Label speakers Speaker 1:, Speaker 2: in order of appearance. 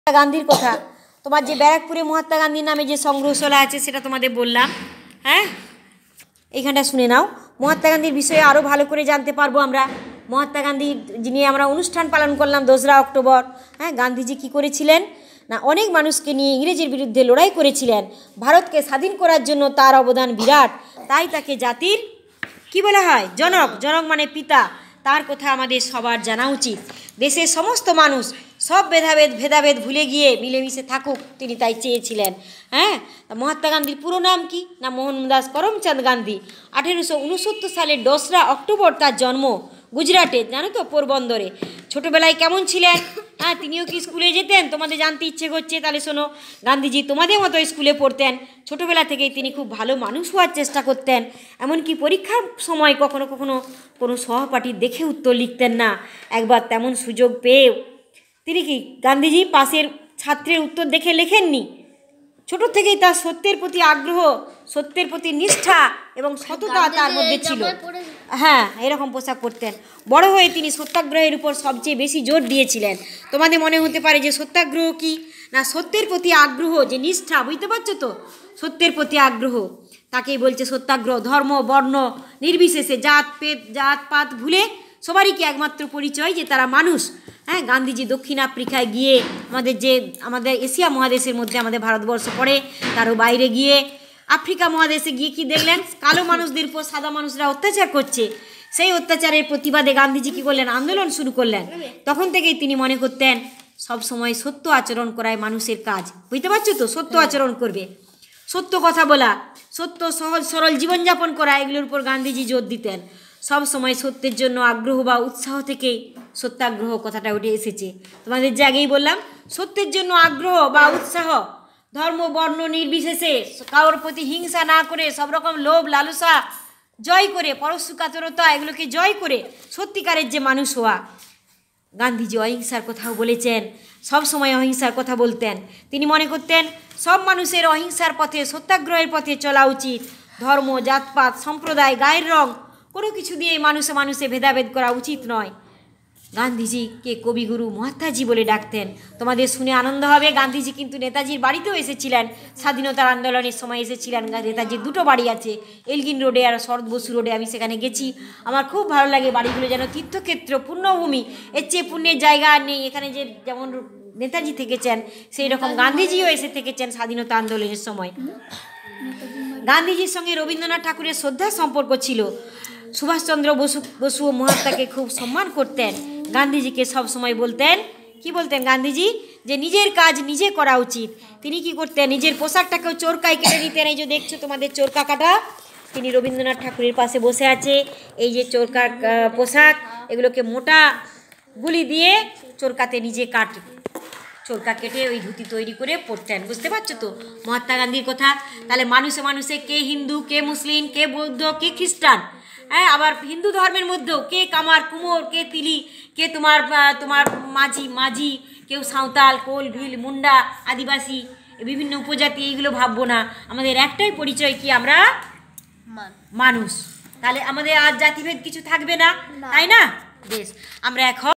Speaker 1: গান্ধীর কথা, তোমার যে ব্যারাকপুরে মহাত্মা গান্ধীর নামে যে সংগ্রহশালা আছে সেটা তোমাদের বললাম। হ্যাঁ, এইখানটা শুনে নাও। মহাত্মা গান্ধীর বিষয়ে আরও ভালো করে জানতে পারবো আমরা। মহাত্মা গান্ধীর নিয়ে আমরা অনুষ্ঠান পালন করলাম 2রা অক্টোবর। হ্যাঁ, গান্ধীজি কী করেছিলেন না, অনেক মানুষকে নিয়ে ইংরেজের বিরুদ্ধে লড়াই করেছিলেন। ভারতকে স্বাধীন করার জন্য তার অবদান বিরাট, তাই তাকে জাতির কি বলা হয়, জনক। জনক মানে পিতা। তার কথা আমাদের সবার জানা উচিত। দেশের সমস্ত মানুষ সব ভেদাভেদ ভুলে গিয়ে মিলেমিশে থাকুক, তিনি তাই চেয়েছিলেন। হ্যাঁ, মহাত্মা গান্ধীর পুরো নাম কি না, মোহনদাস করমচাঁদ গান্ধী। 1869 সালের 2রা অক্টোবর তার জন্ম। গুজরাটে, জানো তো, পোরবন্দরে। ছোটোবেলায় কেমন ছিলেন? হ্যাঁ, তিনিও কি স্কুলে যেতেন? তোমাদের জানতে ইচ্ছে করছে, তাহলে শোনো। গান্ধীজি তোমাদের মতো স্কুলে পড়তেন। ছোটোবেলা থেকেই তিনি খুব ভালো মানুষ হওয়ার চেষ্টা করতেন। এমনকি পরীক্ষার সময় কখনো কখনো কোনো সহপাঠী দেখে উত্তর লিখতেন না। একবার তেমন সুযোগ পেয়ে তিনি কি গান্ধীজি পাশের ছাত্রের উত্তর দেখে লেখেননি। ছোট থেকেই তার সত্যের প্রতি আগ্রহ, সত্যের প্রতি নিষ্ঠা এবং সততা তার মধ্যে ছিল। হ্যাঁ, এরকম পোশাক পরতেন। বড় হয়ে তিনি সত্যাগ্রহের উপর সবচেয়ে বেশি জোর দিয়েছিলেন। তোমাদের মনে হতে পারে যে সত্যাগ্রহ কি না, সত্যের প্রতি আগ্রহ, যে নিষ্ঠা, বুঝতে পারছো তো, সত্যের প্রতি আগ্রহ, তাকেই বলছে সত্যাগ্রহ। ধর্ম বর্ণ নির্বিশেষে, জাত পাত ভুলে সবারই কি একমাত্র পরিচয় যে তারা মানুষ। হ্যাঁ, গান্ধীজি দক্ষিণ আফ্রিকায় গিয়ে আমাদের এশিয়া মহাদেশের মধ্যে আমাদের ভারতবর্ষ পড়ে, তারও বাইরে গিয়ে আফ্রিকা মহাদেশে গিয়ে কি দেখলেন, কালো মানুষদের উপর সাদা মানুষরা অত্যাচার করছে। সেই অত্যাচারের প্রতিবাদে গান্ধীজি কী করলেন, আন্দোলন শুরু করলেন। তখন থেকেই তিনি মনে করতেন সব সময় সত্য আচরণ করাই মানুষের কাজ। বুঝতে পারছো তো, সত্য আচরণ করবে, সত্য কথা বলা, সত্য সহজ সরল জীবনযাপন করা, এগুলোর উপর গান্ধীজি জোর দিতেন। সব সময় সত্যের জন্য আগ্রহ বা উৎসাহ থেকেই সত্যাগ্রহ কথাটা উঠে এসেছে। তোমাদের যে আগেই বললাম, সত্যের জন্য আগ্রহ বা উৎসাহ, ধর্ম বর্ণ নির্বিশেষে, কারোর প্রতি হিংসা না করে, সব রকম লোভ লালসা জয় করে, পরশুকাতরতা এগুলোকে জয় করে সত্যিকারের যে মানুষ হওয়া। গান্ধীজি অহিংসার কথাও বলেছেন, সব সময় অহিংসার কথা বলতেন। তিনি মনে করতেন সব মানুষের অহিংসার পথে, সত্যাগ্রহের পথে চলা উচিত। ধর্ম, জাতপাত, সম্প্রদায়, গায়ের রং কোনো কিছু দিয়ে মানুষে ভেদাভেদ করা উচিত নয়। গান্ধীজিকে কবিগুরু মহাত্মাজি বলে ডাকতেন। তোমাদের শুনে আনন্দ হবে, গান্ধীজি কিন্তু নেতাজির বাড়িতেও এসেছিলেন। স্বাধীনতার আন্দোলনের সময় এসেছিলেন। নেতাজির 2টো বাড়ি আছে, এলগিন রোডে আর শরৎ বসু রোডে। আমি সেখানে গেছি, আমার খুব ভালো লাগে। বাড়িগুলো যেন তীর্থক্ষেত্র, পুণ্যভূমি, এর চেয়ে পুণ্যের জায়গা আর নেই। এখানে যে যেমন নেতাজি থেকেছেন, সেই রকম গান্ধীজিও এসে থেকেছেন স্বাধীনতা আন্দোলনের সময়। গান্ধীজির সঙ্গে রবীন্দ্রনাথ ঠাকুরের শ্রদ্ধার সম্পর্ক ছিল। সুভাষচন্দ্র বসু ও মহাত্মাকে খুব সম্মান করতেন। গান্ধীজিকে সব সময় বলতেন, কি বলতেন গান্ধীজি, যে নিজের কাজ নিজে করা উচিত। তিনি কি করতেন, নিজের পোশাকটাকেও চোরকায় কেটে দিতেন। এই যে দেখছো তোমাদের চোরকা কাটা, তিনি রবীন্দ্রনাথ ঠাকুরের পাশে বসে আছে। এই যে চোরকার পোশাক, এগুলোকে মোটা গুলি দিয়ে চোরকাতে নিজে চোরকা কেটে ওই ধুতি তৈরি করে পরতেন। বুঝতে পারছো তো মহাত্মা গান্ধীর কথা। তাহলে মানুষে কে হিন্দু, কে মুসলিম, কে বৌদ্ধ, কে খ্রিস্টান। হ্যাঁ, আবার হিন্দু ধর্মের মধ্যেও কে কামার কুমোর, কে তিলি, কে তোমার মাঝি, কেউ সাঁওতাল, কোল, ভিল, মুন্ডা, আদিবাসী, বিভিন্ন উপজাতি, এইগুলো ভাববো না। আমাদের একটাই পরিচয়, কি আমরা মানুষ। তাহলে আমাদের আর জাতিভেদ কিছু থাকবে না, তাই না? বেশ, আমরা এখন